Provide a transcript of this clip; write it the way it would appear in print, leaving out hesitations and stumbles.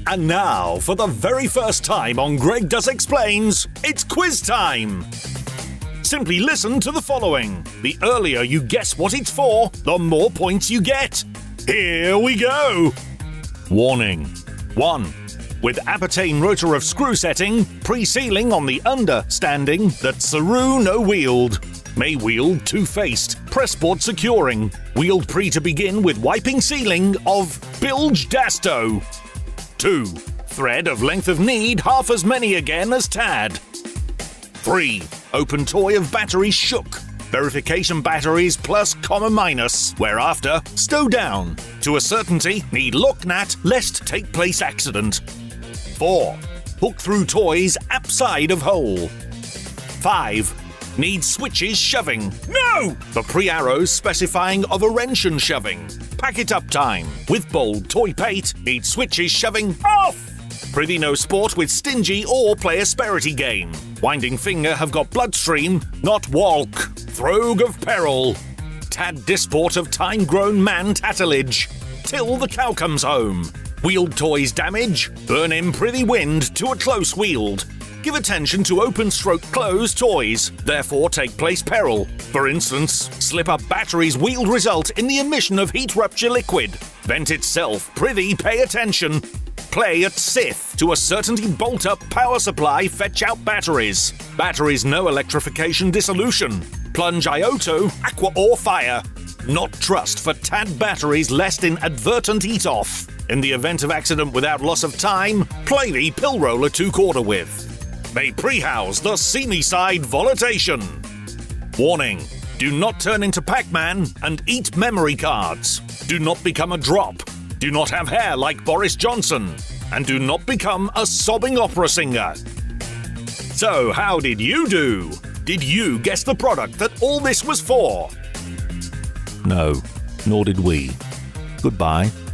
And now, for the very first time on Greg Does Explains, it's quiz time! Simply listen to the following. The earlier you guess what it's for, the more points you get. Here we go! Warning. 1. With Appertain rotor of screw setting, pre-sealing on the understanding that Saru no wheeled. May wheeled two-faced, pressboard securing. Wheeled pre to begin with wiping sealing of bilge dasto. 2. Thread of length of need half as many again as Tad. 3. Open toy of batteries shook. Verification batteries plus comma minus. Whereafter, stow down. To a certainty, need look nat lest take place accident. 4. Hook through toys upside of hole. 5. Need switches shoving. No! The pre-arrows specifying of a wrench and shoving. Pack it up time. With bold toy pate, need switches shoving off! Prithee no sport with stingy or play asperity game. Winding finger have got bloodstream, not walk. Throgue of peril. Tad disport of time-grown man tatilage. Till the cow comes home. Wheeled toys damage. Burn in prithee wind to a close wheeled. Give attention to open stroke close toys, therefore take place peril. For instance, slip up batteries wheeled result in the emission of heat rupture liquid. Vent itself, prithee pay attention. Play at Sith to a certainty bolt up power supply fetch out batteries. Batteries no electrification dissolution. Plunge Ioto, aqua or fire. Not trust for Tad batteries lest inadvertent eat off. In the event of accident without loss of time, play the pill roller 2/4 width. May pre-house the seamy side volatilation. Warning. Do not turn into Pac-Man and eat memory cards. Do not become a drop. Do not have hair like Boris Johnson. And do not become a sobbing opera singer. So, how did you do? Did you guess the product that all this was for? No, nor did we. Goodbye.